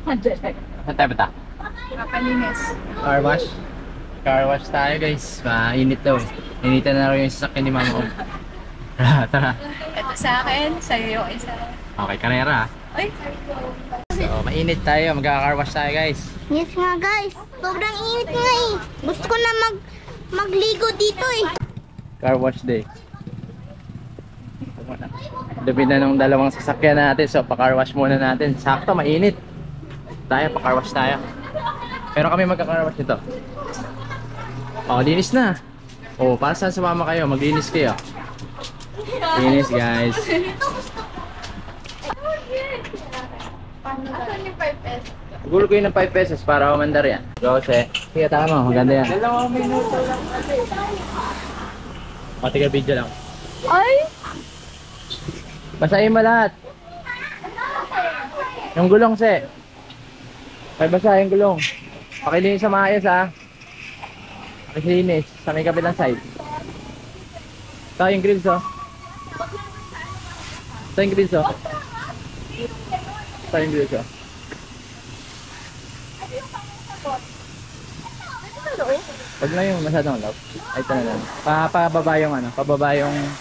Saan tayo ba ta? Kapalinis. Car wash? Car wash tayo guys. Mainit daw eh. Initan na rin yung sasakyan ni mama ko. Tara. Ito sa akin, sa'yo yung isa. Okay, karera. Ay! So, mainit tayo. Magka-car wash tayo guys. Yes nga guys, sobrang init nga eh. Gusto ko na magligo dito eh. Car wash day. Dumi na ng dalawang sasakyan natin. So, pa-car wash muna natin. Sakto, mainit. Tayo, pa-car wash tayo. Pero kami magka-car wash ito. Oh, linis na. Oh, para saan sumama kayo? Maglinis kayo. Linis guys. Asan yung 5 pesos? Gulo ko yun ng 5 pesos para umandar yan. Jose. Sige, tama. Maganda yan. 2 minuto lang kasi. O, tiga video lang. Ay! Basahin mo lahat. Yung gulong, se. Basahin yung gulong. Pakilinis sa maayos, ha. Pakilinis sa may kabilang side. Ito yung grills, oh. Ito yung grills, oh. Ito yung grills, oh. Huwag na yung masyadong low. Ay, ito na lang. Pababa yung ano. Pababa.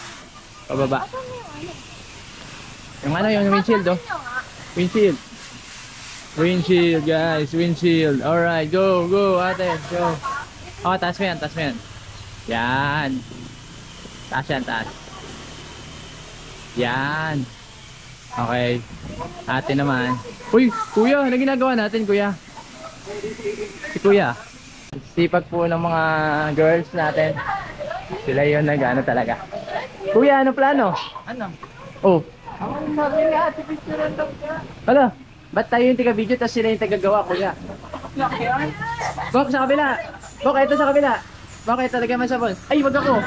Yung ano, yung windshield, oh. Windshield. Windshield, guys. Windshield. Alright, go, ate. Go. Oh, taas mo yan. Yan. Taas yan, taas. Yan. Okay. Ate naman. Uy, kuya, ano ginagawa natin, kuya? Si kuya. Sipag po ng mga girls natin. Sila yun nag-ano talaga. Kuya, ano plano? Ano? Oh. Ang sabi ni ate, picturean daw siya. Hala, ba't tayo yung taga-video tapos sila yung taga-gawa, kuya? Bok, sa kabila. Bok, ito sa kabila. Bok, ito, lagyan mo sa sabon. Ay, wag ako.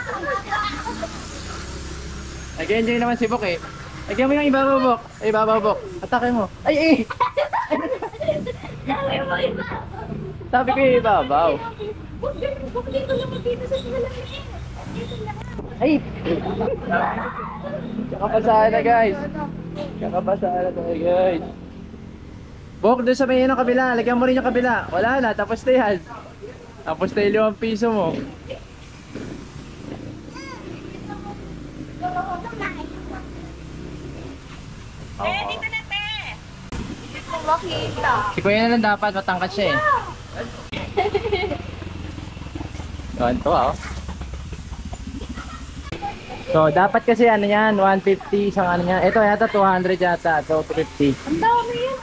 Nag-enjoy naman si Bok eh. Lagyan mo yung ibabaw, Bok. Ay, ibabaw, Bok. Atake mo. Ay, eh. Sabi ko yung ibabaw. Ay! Kakapasahan na guys. Bok, doon sa may yun ang kabila. Lagyan mo rin yung kabila. Wala na, tapos na yan. Tapos na yung 5 piso mo. Dito na, te! Hindi ko makita. Si kuya na lang dapat, matangkat siya eh. Ganito oh. So, dapat kasi ano yan, 150 isang ano yan. Ito yata 200 yata, ito 250. Ang dami yan.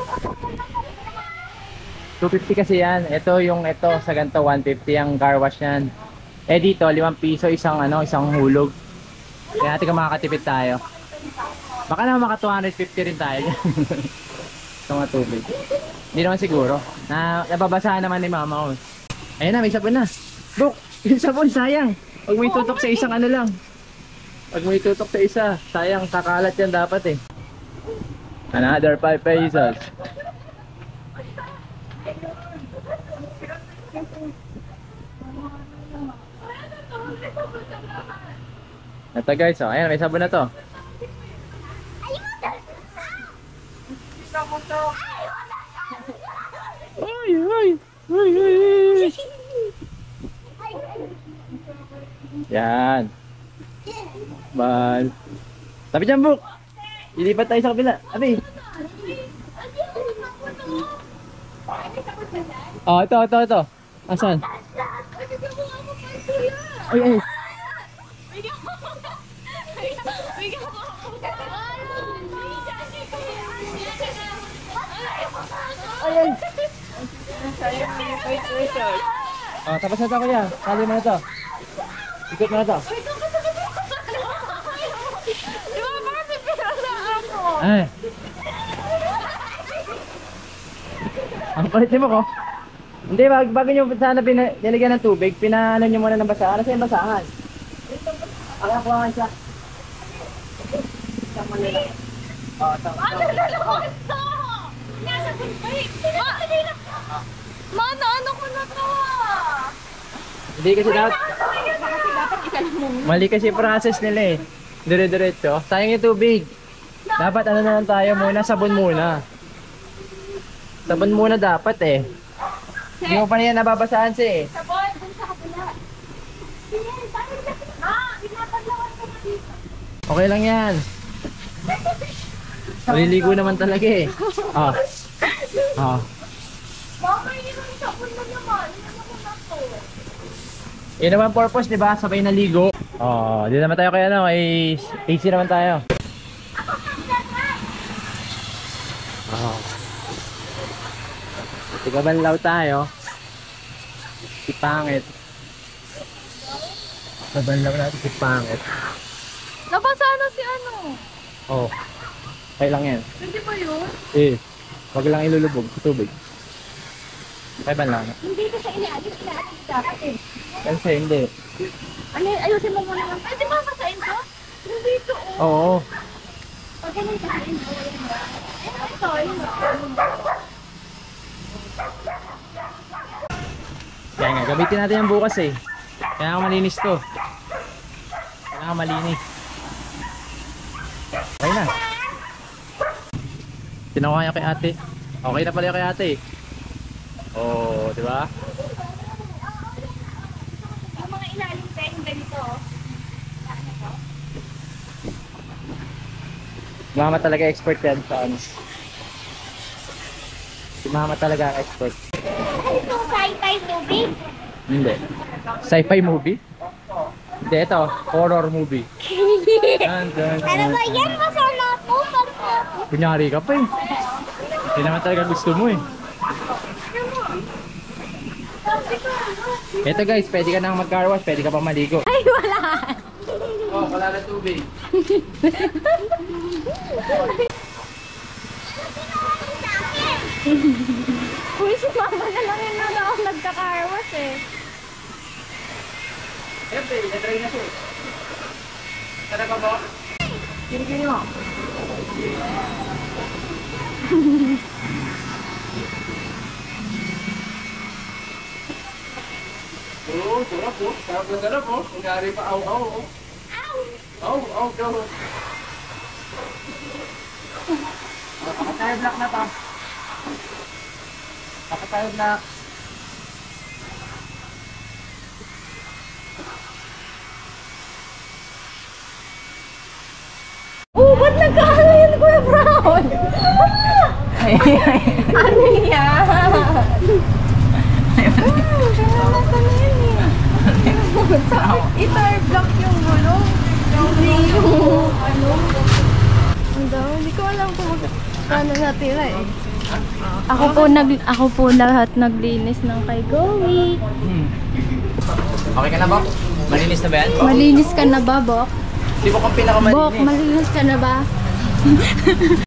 250 kasi yan. Ito yung ito sa ganito 150 ang car wash yan. Eh dito 5 piso isang ano, isang hulog. Kaya natin kung makakatipid tayo. Baka naman maka 250 rin tayo. Ito nga tubig. Hindi naman siguro. Nababasahan naman ni mama ko. Ayun na, may sabon na. Buk, yung sabon sayang. Pag may tutok sa isang ano lang. Pag may tutok sa isa, sayang, kakalat yan dapat eh. Another 5 pesos. Ito guys, oh, ayan, may sabon na to. Ay. Yan. Bal. Tapi dyan, Buk. Ilipat tayo sa kabila. Abi. Oh, ito. Asan? Ay. Oh, tapos na ito kuya. Sali mo na ito. Ikot mo na ito. Ay. Ang palit mo ko. Hindi, bago nyo sana nilagyan ng tubig, pinaano nyo muna ng basahan. Ano sa yung basahan? Akakuhaan siya. Isang malila. Oo, ito. Nasa tubig! Mana, ano ko na to? Hindi kasi dapat... Kasi dapat isa lang muna. Mali kasi process nila eh. Dire-diretso. Sayang yung tubig. Dapat ano na lang tayo muna, sabon muna. Sabon muna dapat eh. Hindi mo pa niya nababasahan siya eh. Sabon, dun sa kabila. Pinapaglawan ko na dito. Okay lang yan. Maliligo naman talaga eh. Ah. Ah. Mama, yun ang sabon na naman. Yun naman ako. Yun naman purpose, di ba? Sabay naligo. Oh, di naman tayo kaya ano, ay AC naman tayo. Oh. Tigabanlaw tayo. Si Pangit. Tigabanlaw natin si Pangit. Nabasa na si ano. Oh. Okay lang yan. Hindi ba yun? Eh, wag lang ilulubog sa tubig. Kaya lang. Hindi ko siya inaalis dapat eh. Kasi hindi. Ano, ayusin mo muna lang. Pwede ba masain ko? Hindi ito oh. Oo. Pag ganun kasain ko. Ito, yun. Kaya nga, gamitin natin yan bukas eh. Kaya malinis to. Kaya malinis. Okay na. Tinawa kay ate. Okay na pala kay ate. Oh, di ba? Yung mga ilalim tayo yung ganito. Mama talaga expert yan sa ano. Si mama talaga expert. Ano itong sci-fi movie? Hindi. Sci-fi movie? Hindi, ito. Horror movie. Dun, dun, Ano dun. ba yan? Masama ako. Kunyari ka pa eh. Hindi naman talaga gusto mo eh. Ito guys, pwede ka nang mag-car wash, pwede ka pa maligo. Ay, wala. Oh, wala na tubig. Uy, si mama na lang yun na ako nagka-carwash eh. Siyempre, na-try na siya eh. Tara ba ba? Kini-kini mo. Oo, sarap po. Sarap na sarap po. Kunyari pa, aw-aw. Aw, go. Pakatayo block na pa. Pakatayo block. Oh, ba't nagkaano yun, Kuya Brown? Ano yan? Nasa na yun eh. I-tire block yung gulong. Hindi yung ano. Ang daw, hindi ko alam kung ano natira eh. Ako po lahat naglinis ng kay Gowie. Okay ka na ba? Malinis na ba yan? Malinis ka na ba, Bok? Di ba kung pinakamalinis? Bok, malinis ka na ba?